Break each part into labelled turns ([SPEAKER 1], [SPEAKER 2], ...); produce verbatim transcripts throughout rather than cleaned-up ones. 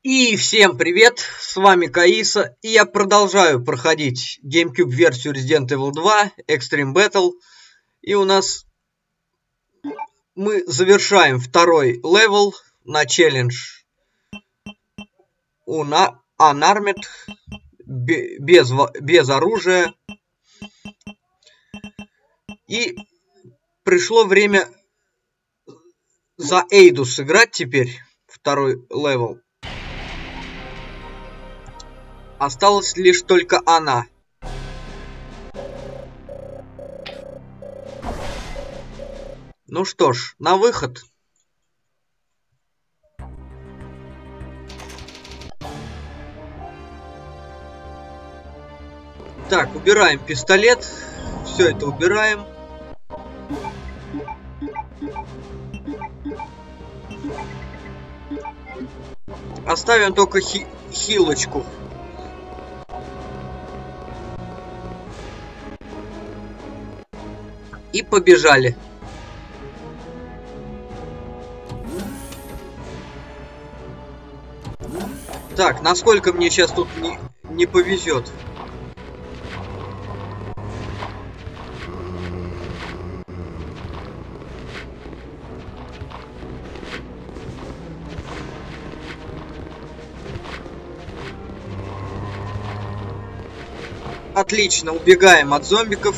[SPEAKER 1] И всем привет, с вами Каиса, и я продолжаю проходить GameCube версию Resident Evil два Extreme Battle. И у нас мы завершаем второй левел на челлендж Unarmed, без, без оружия. И пришло время за Эйду сыграть теперь, второй левел. Осталась лишь только она. Ну что ж, на выход. Так, убираем пистолет. Все это убираем. Оставим только хи хилочку. И побежали. Так, насколько мне сейчас тут не, не повезет. Отлично, убегаем от зомбиков.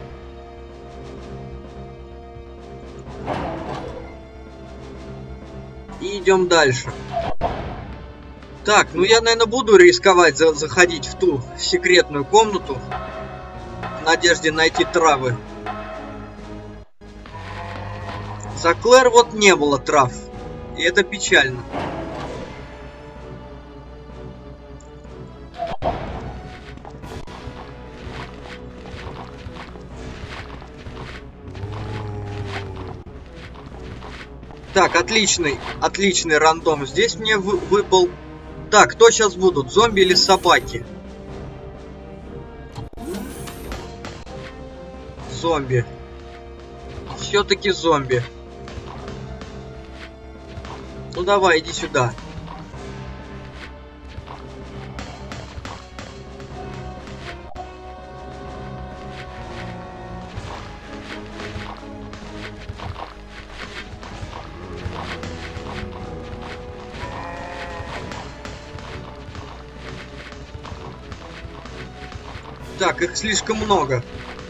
[SPEAKER 1] И идем дальше. Так, ну я, наверное, буду рисковать за заходить в ту секретную комнату в надежде найти травы. За Клэр вот не было трав, и это печально. Так, отличный, отличный рандом здесь мне вы выпал. Так, кто сейчас будут, зомби или собаки? Зомби. Все-таки зомби. Ну давай, иди сюда. Так, их слишком много.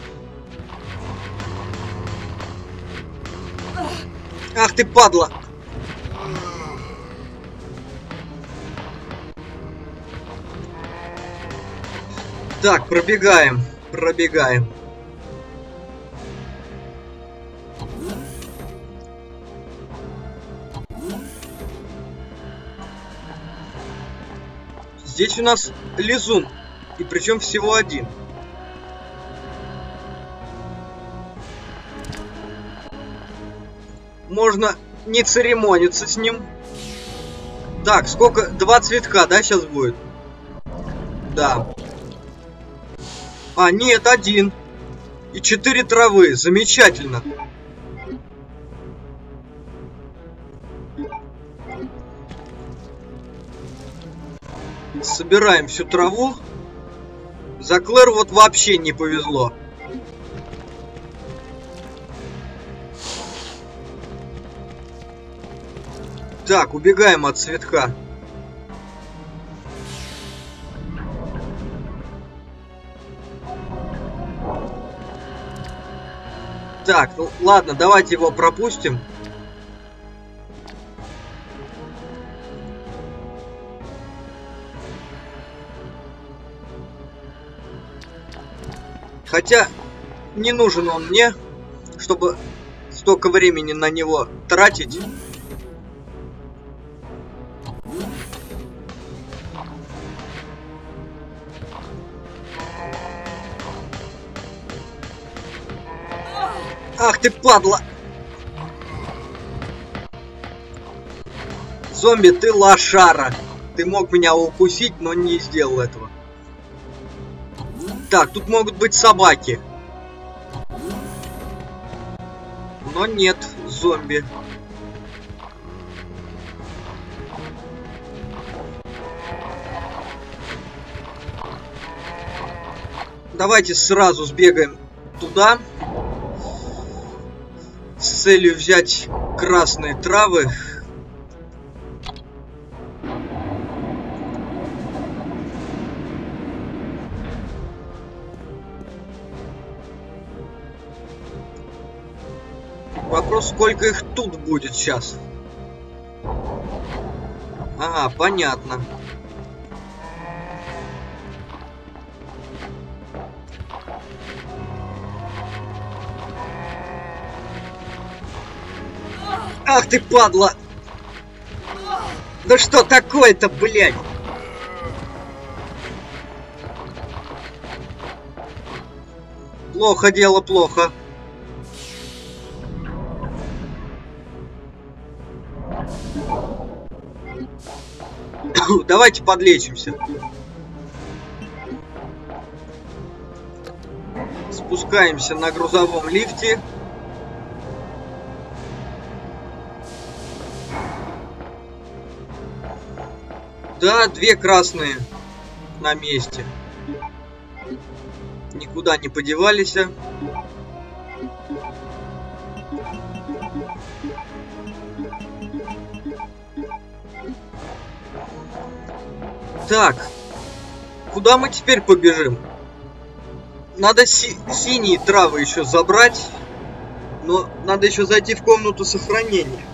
[SPEAKER 1] Ах ты, падла! Так, пробегаем, пробегаем. Здесь у нас лизун, и причем всего один. Можно не церемониться с ним. Так, сколько? Два цветка, да, сейчас будет? Да. А, нет, один. И четыре травы. Замечательно. Собираем всю траву. За Клэр вот вообще не повезло. Так, убегаем от цветка. Так, ну ладно, давайте его пропустим. Хотя не нужен он мне, чтобы столько времени на него тратить. Ах ты, падла! Зомби, ты лошара! Ты мог меня укусить, но не сделал этого. Так, тут могут быть собаки. Но нет, зомби. Давайте сразу сбегаем туда с целью взять красные травы. Вопрос, сколько их тут будет сейчас. Ага, понятно. Ах ты, падла! Да что такое-то, блядь? Плохо дело, плохо. Давайте подлечимся. Спускаемся на грузовом лифте. Да, две красные на месте. Никуда не подевались. Так, куда мы теперь побежим? Надо си синие травы еще забрать, но надо еще зайти в комнату сохранения.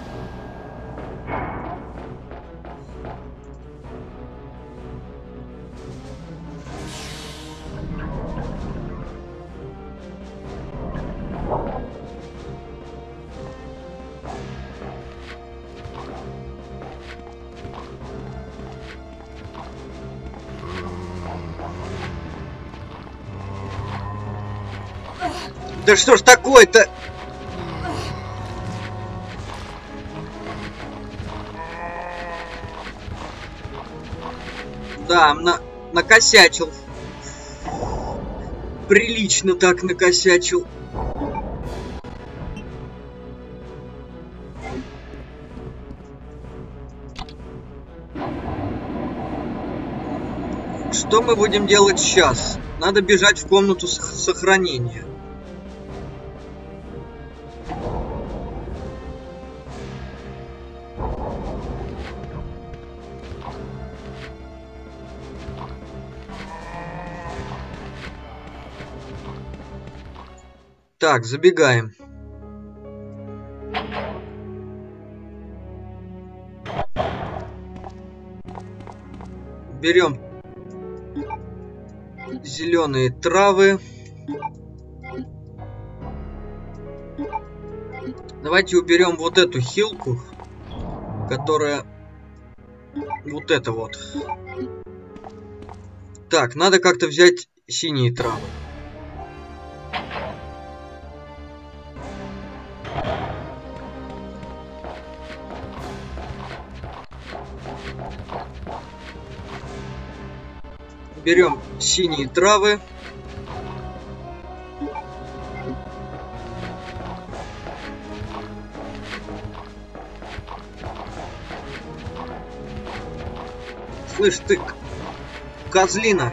[SPEAKER 1] Да что ж такое-то? Да, на накосячил. Прилично так накосячил. Что мы будем делать сейчас? Надо бежать в комнату сохранения. Так, забегаем. Берем зеленые травы. Давайте уберем вот эту хилку, которая вот это вот. Так, надо как-то взять синие травы. Берем синие травы. Слышь ты, козлина.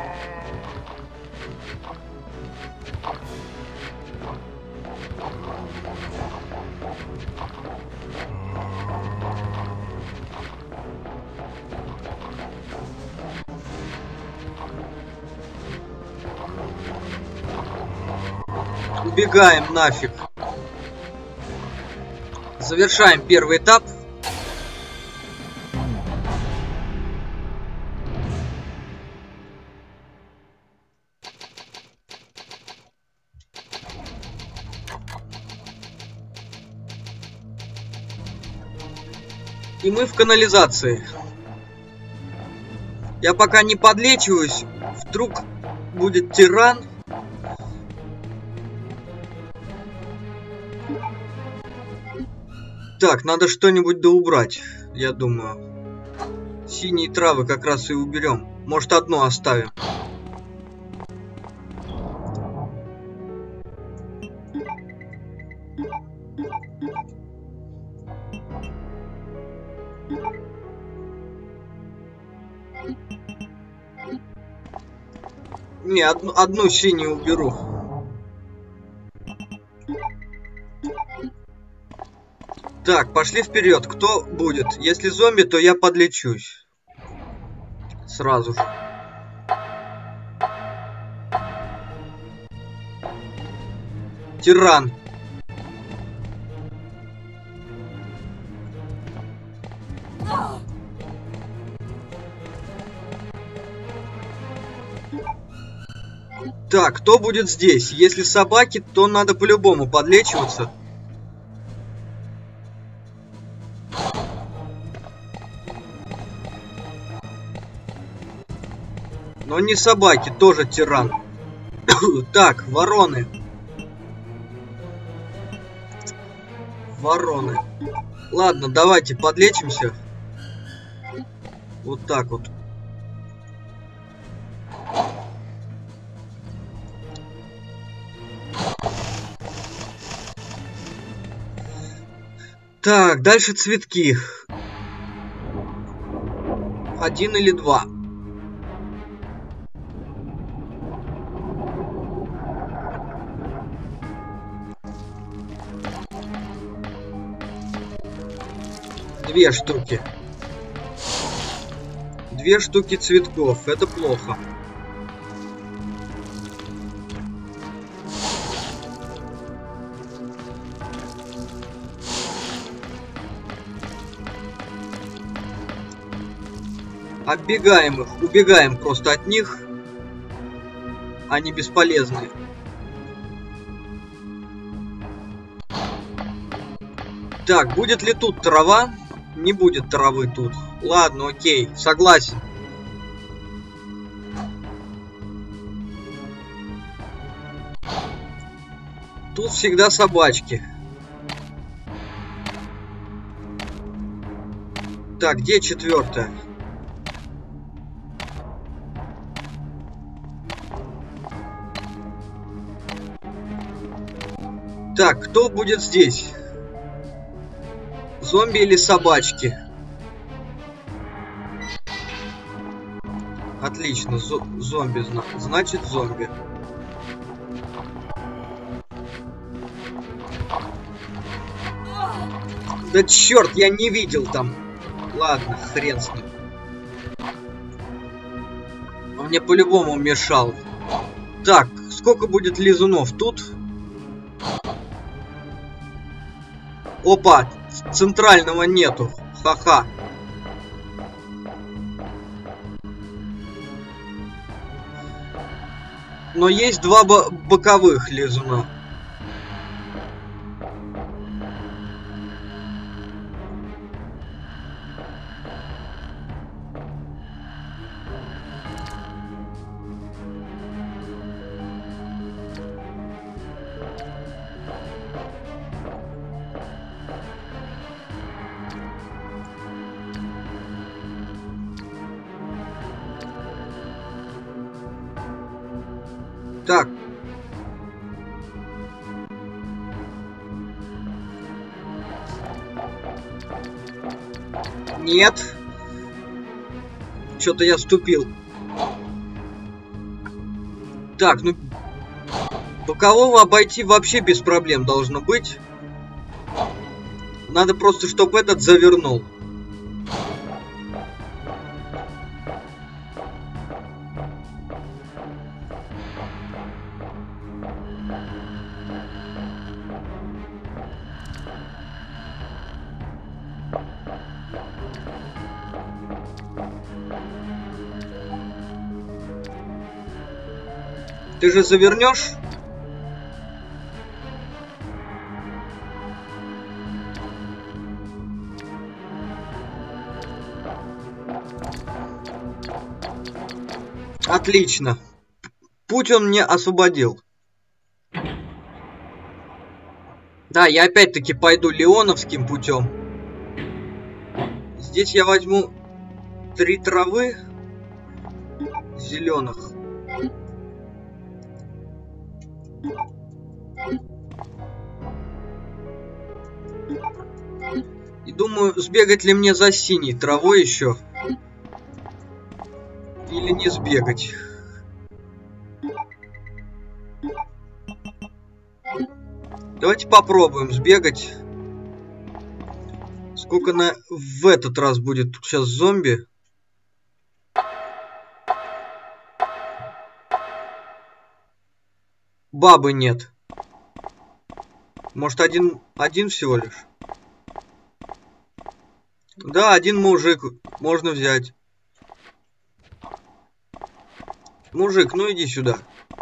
[SPEAKER 1] Убегаем нафиг. Завершаем первый этап. И мы в канализации. Я пока не подлечиваюсь. Вдруг будет тиран. Так, надо что-нибудь доубрать, я думаю. Синие травы как раз и уберем. Может, одну оставим. Не, одну, одну синюю уберу. Так, пошли вперед. Кто будет? Если зомби, то я подлечусь. Сразу же. Тиран. Так, кто будет здесь? Если собаки, то надо по-любому подлечиваться. Но не собаки, тоже тиран. Так, вороны. Вороны. Ладно, давайте подлечимся. Вот так вот. Так, дальше цветки. Один или два. Две штуки. Две штуки цветков. Это плохо. Оббегаем их. Убегаем просто от них. Они бесполезны. Так, будет ли тут трава? Не будет травы тут. Ладно, окей, согласен. Тут всегда собачки. Так, где четвертая? Так, кто будет здесь? Зомби или собачки? Отлично, зо зомби, значит зомби. Да черт, я не видел там. Ладно, хрен с ним. Он мне по-любому мешал. Так, сколько будет лизунов тут? Опа, центрального нету. Ха-ха. Но есть два боковых лизуна. Так. Нет. Что-то я вступил. Так, ну... Бокового обойти вообще без проблем должно быть. Надо просто, чтобы этот завернул. Ты же завернешь? Отлично. Путь он мне освободил. Да, я опять-таки пойду леоновским путем. Здесь я возьму три травы зеленых. И думаю, сбегать ли мне за синей травой еще. Или не сбегать. Давайте попробуем сбегать. Сколько на в этот раз будет сейчас зомби? Бабы нет. Может, один, один всего лишь? Да, один мужик. Можно взять. Мужик, ну иди сюда.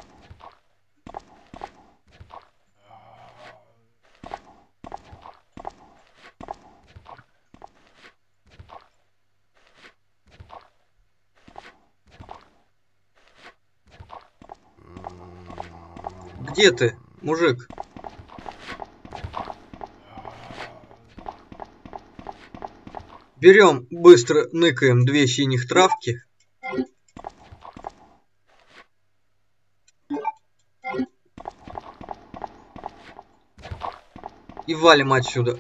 [SPEAKER 1] Где ты, мужик? Берем, быстро ныкаем две синих травки. И валим отсюда.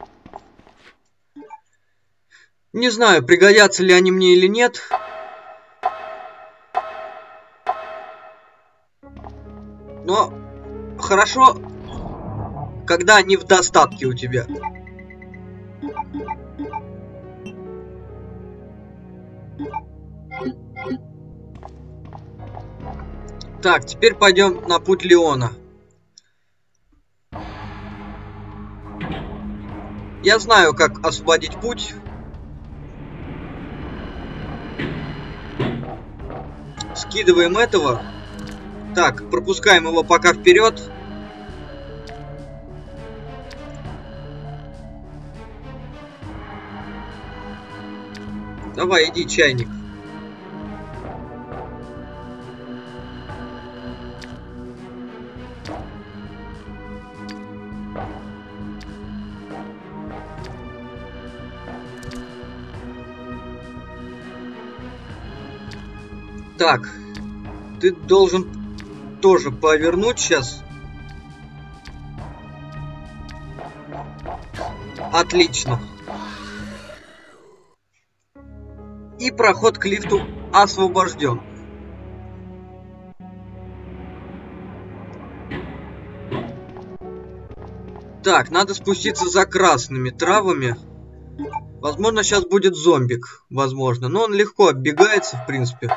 [SPEAKER 1] Не знаю, пригодятся ли они мне или нет. Но хорошо, когда они в достатке у тебя. Так, теперь пойдем на путь Леона. Я знаю, как освободить путь. Скидываем этого. Так, пропускаем его пока вперед. Давай, иди, чайник. Так, ты должен тоже повернуть сейчас. Отлично. И проход к лифту освобожден. Так, надо спуститься за красными травами. Возможно, сейчас будет зомбик. Возможно. Но он легко оббегается, в принципе.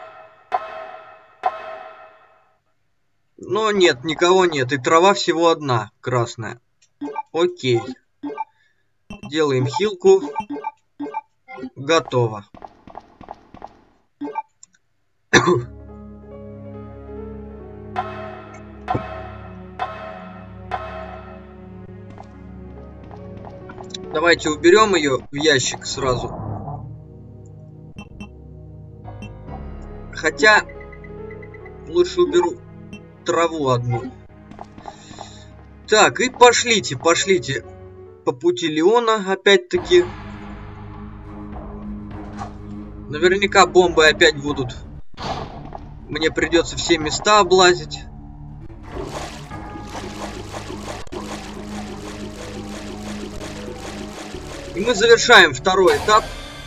[SPEAKER 1] Но нет, никого нет. И трава всего одна, красная. Окей. Делаем хилку. Готово. Давайте уберем ее в ящик сразу. Хотя лучше уберу траву одну. Так, и пошлите, пошлите по пути Леона опять-таки. Наверняка бомбы опять будут. Мне придется все места облазить. И мы завершаем второй этап.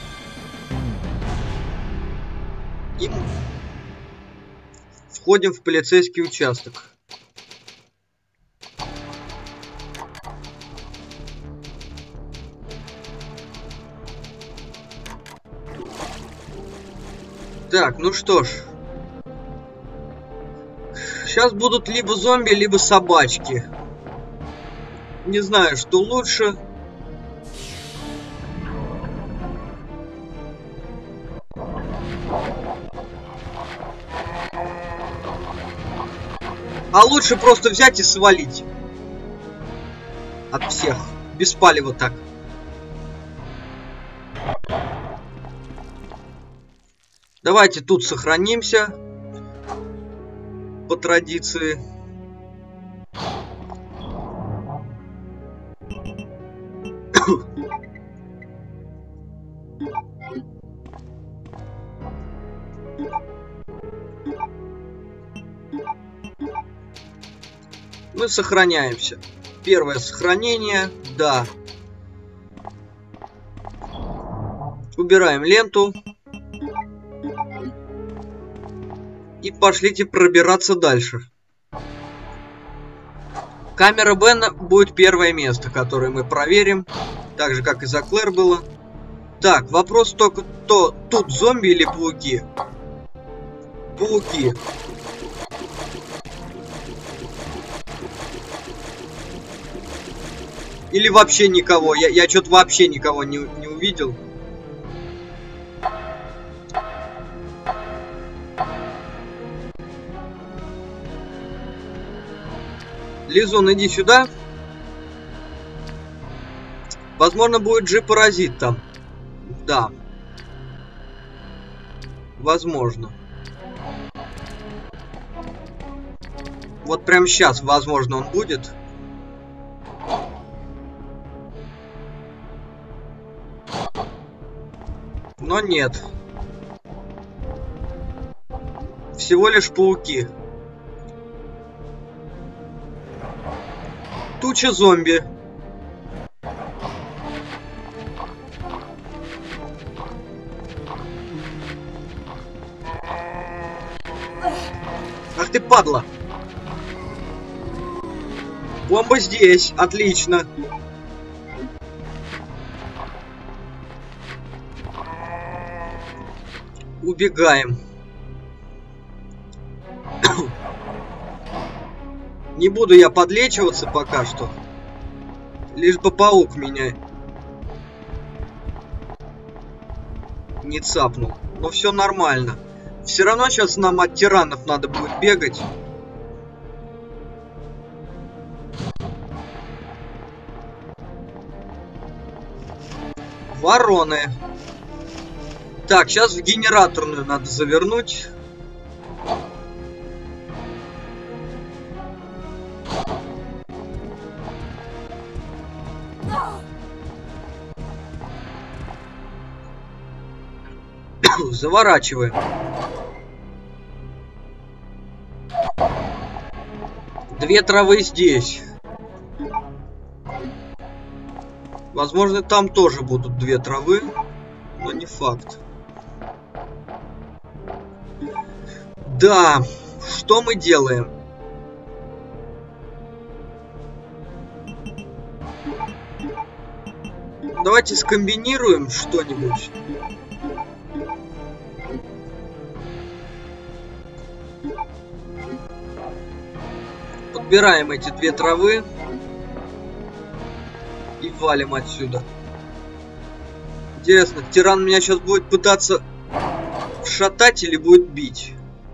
[SPEAKER 1] И входим в полицейский участок. Так, ну что ж. Сейчас будут либо зомби, либо собачки. Не знаю, что лучше. А лучше просто взять и свалить. От всех. Без палева так. Давайте тут сохранимся. По традиции. Мы сохраняемся. Первое сохранение. Да. Убираем ленту. И пошлите пробираться дальше. Камера Бена будет первое место, которое мы проверим. Так же, как и за Клэр было. Так, вопрос только то, тут зомби или пауки? Пауки. Или вообще никого. Я, я что-то вообще никого не, не увидел. Лизун, иди сюда. Возможно, будет G-паразит там. Да. Возможно. Вот прямо сейчас, возможно, он будет. Но нет. Всего лишь пауки. Туча зомби. Ах ты падла. Бомба здесь. Отлично. Убегаем. Не буду я подлечиваться пока что. Лишь бы паук меня не цапнул. Но все нормально. Все равно сейчас нам от тиранов надо будет бегать. Вороны. Так, сейчас в генераторную надо завернуть. Заворачиваем. Две травы здесь. Возможно, там тоже будут две травы, но не факт. Да, что мы делаем? Давайте скомбинируем что-нибудь. Подбираем эти две травы и валим отсюда. Интересно, тиран меня сейчас будет пытаться шатать или будет бить?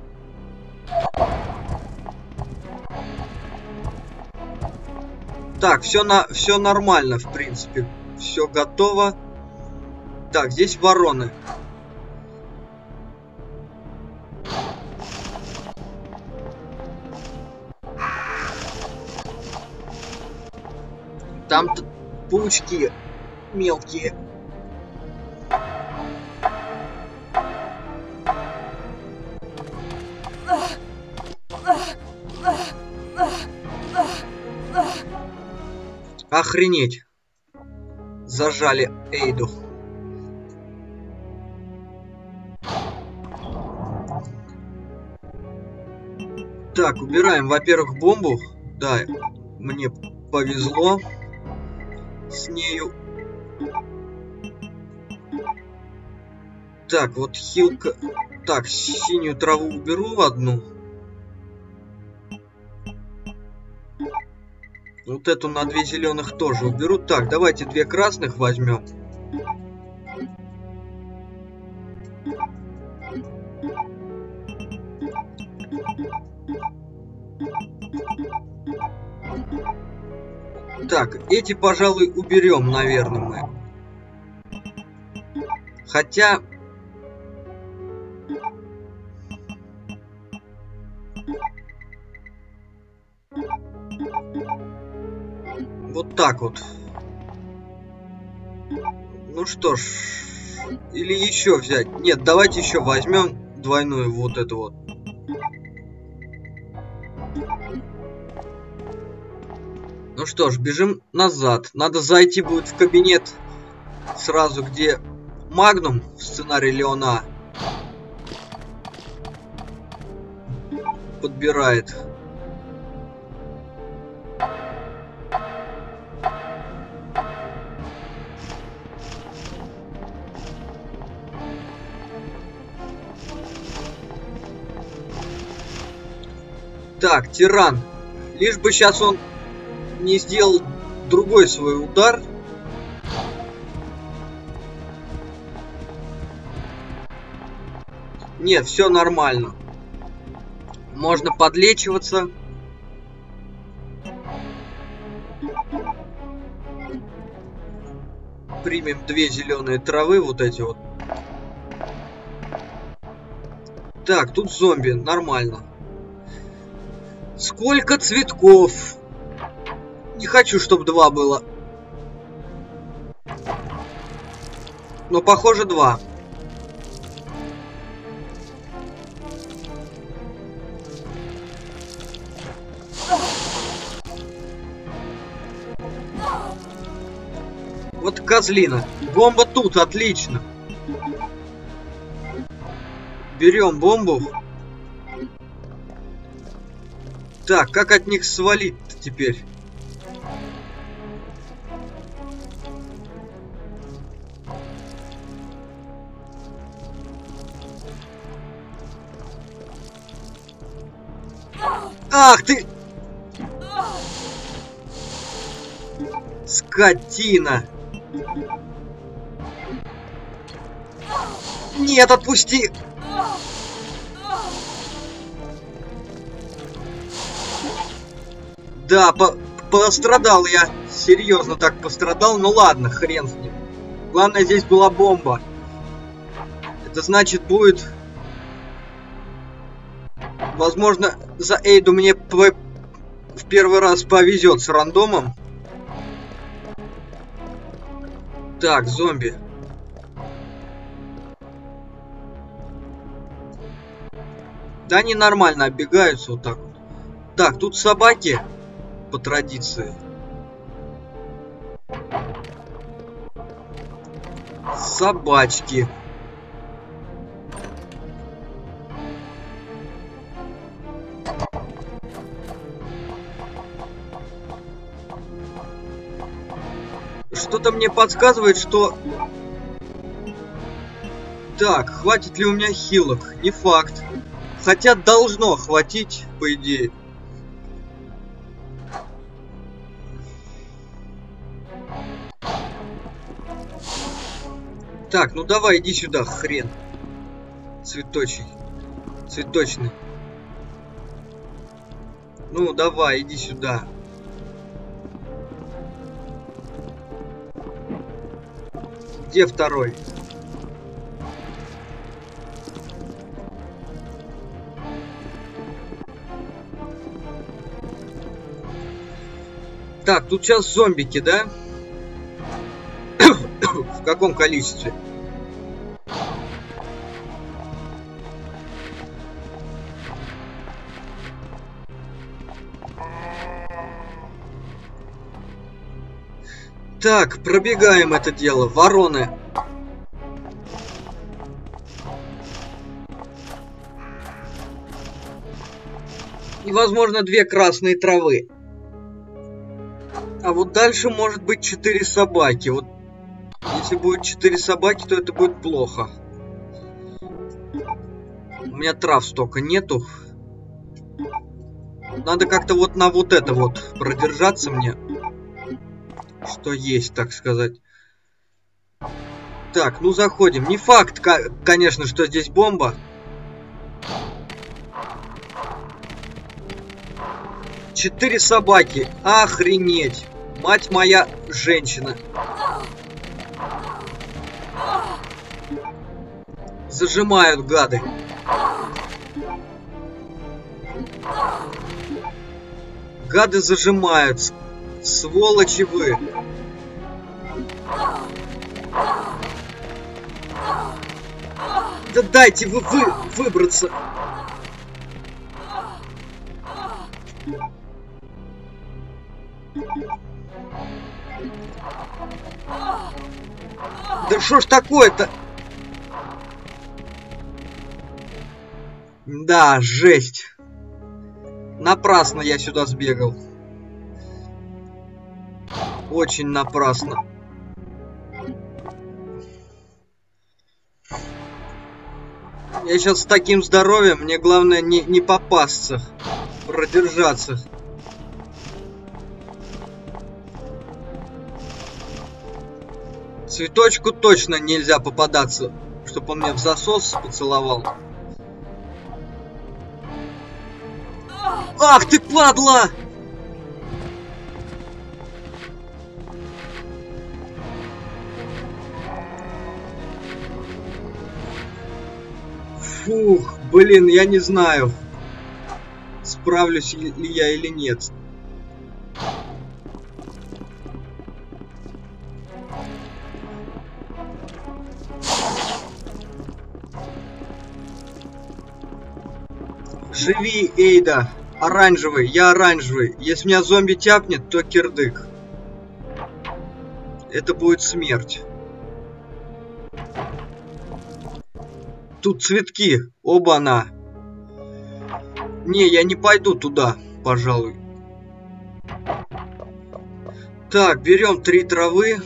[SPEAKER 1] Так, все на все нормально, в принципе. Все готово. Так, здесь вороны. Там паучки мелкие. Охренеть. Зажали Эйду. Так, убираем, во-первых, бомбу. Да, мне повезло с нею. Так, вот хилка. Так, синюю траву уберу одну. Вот эту на две зеленых тоже уберу. Так, давайте две красных возьмем. Так, эти, пожалуй, уберем, наверное, мы. Хотя... Вот так вот. Ну что ж, или еще взять. Нет, давайте еще возьмем двойную вот эту вот. Ну что ж, бежим назад. Надо зайти будет в кабинет сразу, где Магнум в сценарии Леона подбирает. Так, тиран. Лишь бы сейчас он не сделал другой свой удар. Нет, все нормально. Можно подлечиваться. Примем две зеленые травы, вот эти вот. Так, тут зомби, нормально. Сколько цветков? Не хочу, чтобы два было. Но похоже два. Вот козлина. Бомба тут, отлично. Берем бомбу. Так, как от них свалить теперь? Ах ты! Скотина! Нет, отпусти! Да, по пострадал я. Серьезно так пострадал. Ну ладно, хрен с ним. Главное, здесь была бомба. Это значит, будет... Возможно, за Эйду мне в первый раз повезет с рандомом. Так, зомби. Да они нормально оббегаются вот так вот. Так, тут собаки по традиции. Собачки. Что-то мне подсказывает, что... Так, хватит ли у меня хилок? Не факт. Хотя должно хватить, по идее. Так, ну давай, иди сюда, хрен. Цветочный. Цветочный. Ну, давай, иди сюда. Где второй? Так, тут сейчас зомбики, да? В каком количестве? Так, пробегаем это дело. Вороны. И, возможно, две красные травы. А вот дальше может быть четыре собаки. Вот если будет четыре собаки, то это будет плохо. У меня трав столько нету. Надо как-то вот на вот это вот продержаться мне. Что есть, так сказать. Так, ну заходим. Не факт, конечно, что здесь бомба. Четыре собаки. Охренеть. Мать моя женщина. Зажимают, гады. Гады зажимают. Сволочи вы. Да дайте вы, вы выбраться. Да что ж такое-то? Да, жесть. Напрасно я сюда сбегал. Очень напрасно. Я сейчас с таким здоровьем, мне главное не, не попасться. продержаться. Цветочку точно нельзя попадаться, чтобы он меня в засос поцеловал. Ах ты, падла! Фух, блин, я не знаю, справлюсь ли я или нет. Живи, Эйда. Оранжевый, я оранжевый. Если меня зомби тяпнет, то кирдык. Это будет смерть. Тут цветки. Оба-на. Не, я не пойду туда, пожалуй. Так, берем три травы.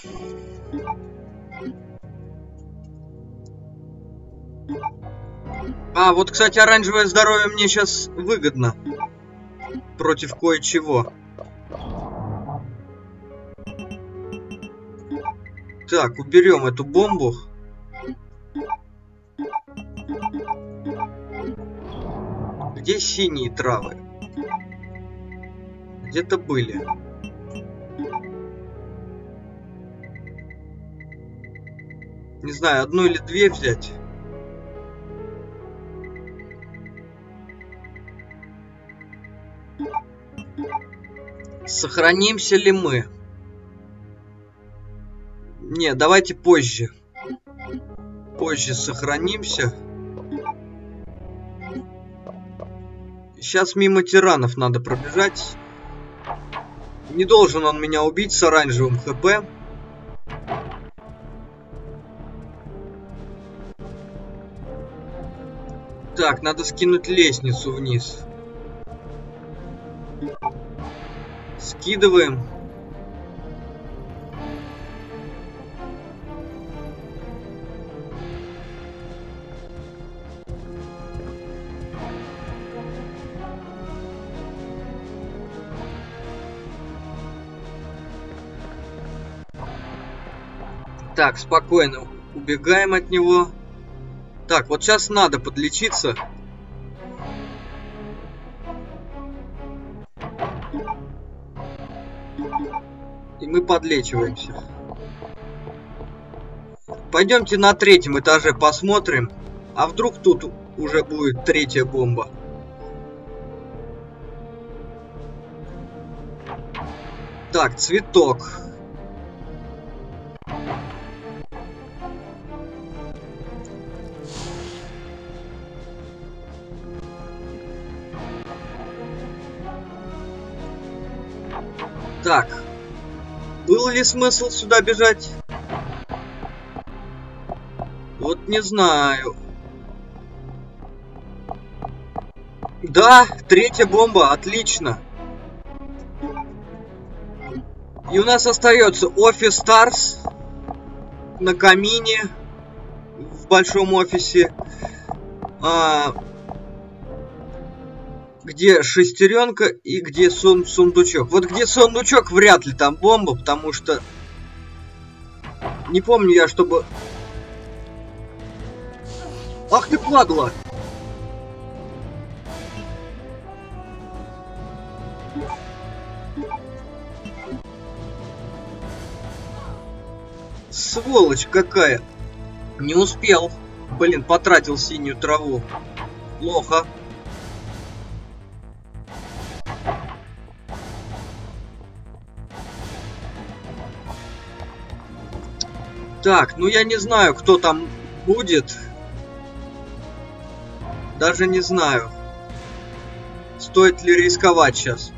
[SPEAKER 1] А, вот, кстати, оранжевое здоровье мне сейчас выгодно. Против кое-чего. Так, уберем эту бомбу. Где синие травы? Где-то были. Не знаю, одну или две взять. Сохранимся ли мы? Не, давайте позже. Позже сохранимся. Сейчас мимо тиранов надо пробежать. Не должен он меня убить с оранжевым хп. Так, надо скинуть лестницу вниз. Скидываем. Так, спокойно убегаем от него. Так, вот сейчас надо подлечиться. И мы подлечиваемся. Пойдемте на третьем этаже посмотрим. А вдруг тут уже будет третья бомба. Так, цветок. Так. Был ли смысл сюда бежать? Вот не знаю. Да, третья бомба, отлично. И у нас остается офис Старс на камине в большом офисе, а, где шестеренка и где сун сундучок. Вот где сундучок, вряд ли там бомба, потому что не помню я, чтобы... Ах ты, падла! Сволочь какая! Не успел. Блин, потратил синюю траву. Плохо. Так, ну я не знаю, кто там будет. Даже не знаю. Стоит ли рисковать сейчас.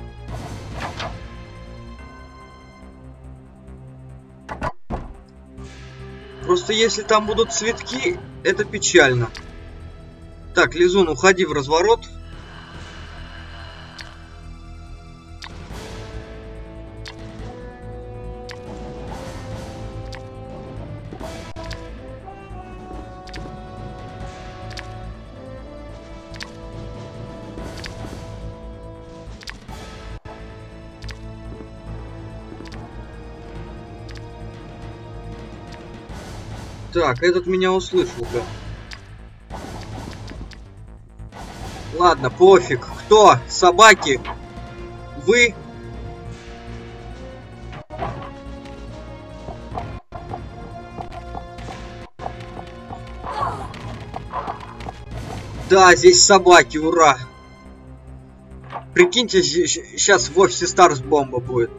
[SPEAKER 1] Просто если там будут цветки, это печально. Так, Лизун, уходи в разворот. Так, этот меня услышал, да. Ладно, пофиг. Кто? Собаки? Вы? Да, здесь собаки, ура. Прикиньте, сейчас в офисе Старс бомба будет.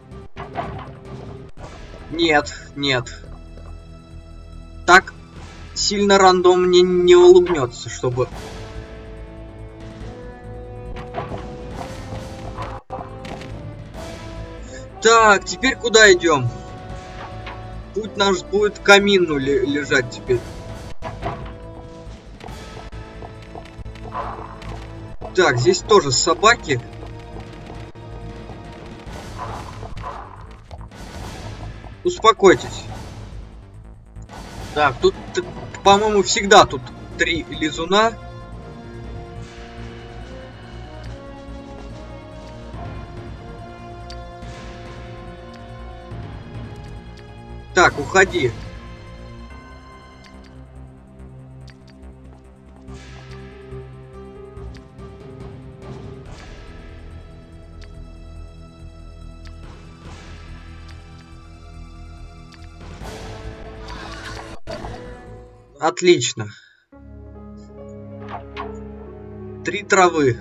[SPEAKER 1] Нет, нет. Так сильно рандом мне не улыбнется, чтобы... Так, теперь куда идем? Путь наш будет к камину лежать теперь. Так, здесь тоже собаки. Успокойтесь. Так, тут, по-моему, всегда тут три лизуна. Так, уходи. Отлично. Три травы.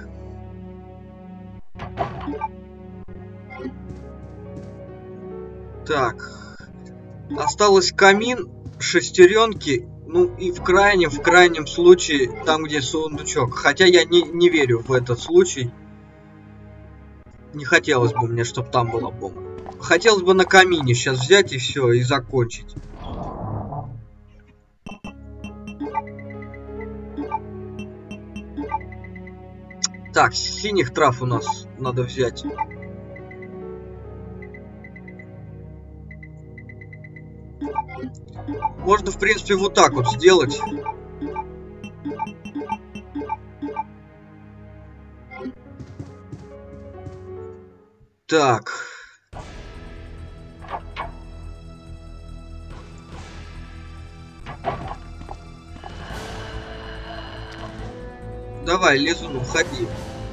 [SPEAKER 1] Так. Осталось камин, шестеренки, ну и в крайнем, в крайнем случае, там где сундучок. Хотя я не, не верю в этот случай. Не хотелось бы мне, чтобы там была бомба. Хотелось бы на камине сейчас взять и все, и закончить. Так, синих трав у нас надо взять. Можно, в принципе, вот так вот сделать. Так. Давай, Лизун, уходи.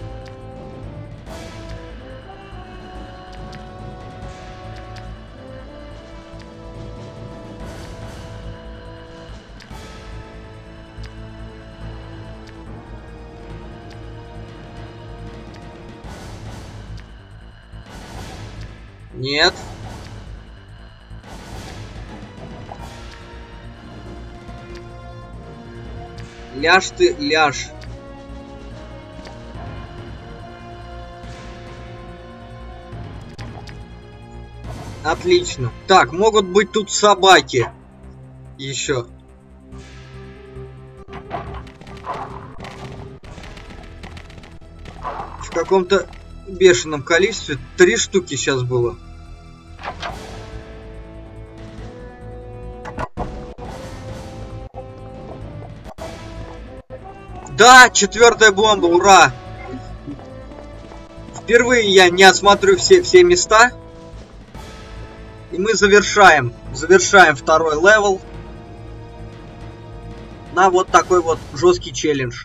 [SPEAKER 1] Нет. Ляж ты, ляж. Отлично. Так, могут быть тут собаки. Еще. В каком-то бешеном количестве. Три штуки сейчас было. Да, четвертая бомба, ура! Впервые я не осмотрю все, все места. И мы завершаем. Завершаем второй левел. На вот такой вот жесткий челлендж.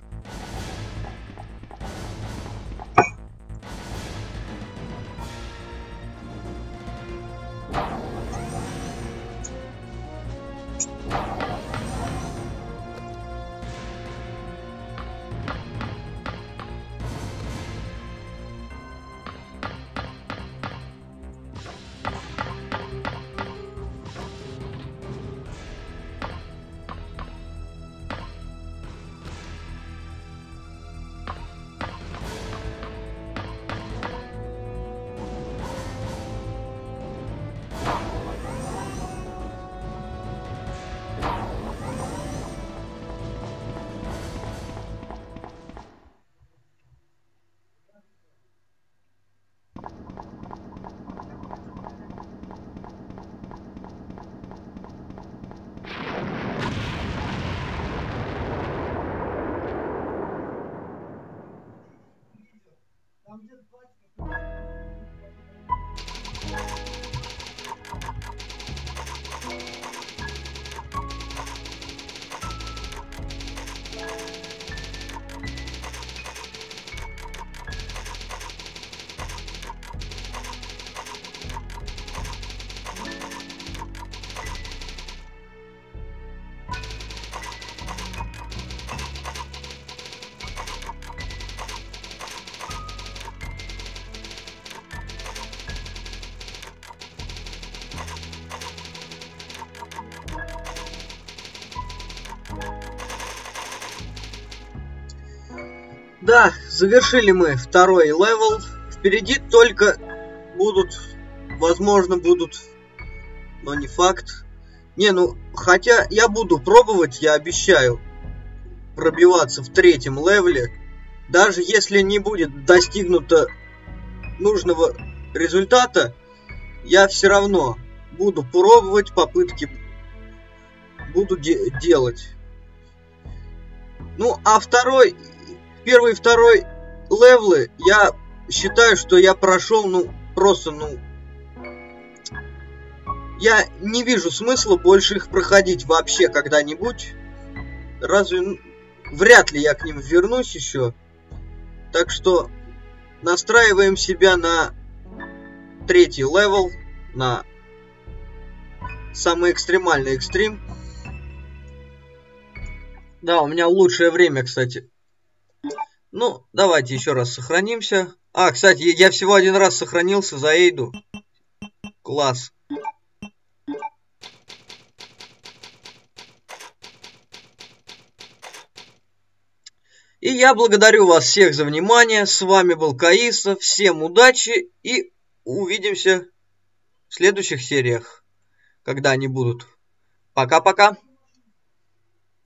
[SPEAKER 1] Да, завершили мы второй левел. Впереди только будут, возможно, будут, но не факт. Не, ну, хотя я буду пробовать, я обещаю, пробиваться в третьем левеле. Даже если не будет достигнуто нужного результата, я все равно буду пробовать, попытки буду де- делать. Ну, а второй, первый и второй левелы, я считаю, что я прошел, ну, просто, ну, я не вижу смысла больше их проходить вообще когда-нибудь. Разве, ну, вряд ли я к ним вернусь еще. Так что настраиваем себя на третий левел, на самый экстремальный экстрим. Да, у меня лучшее время, кстати. Ну, давайте еще раз сохранимся. А, кстати, я всего один раз сохранился за Эйду. Класс. И я благодарю вас всех за внимание. С вами был Каиса. Всем удачи и увидимся в следующих сериях, когда они будут. Пока-пока.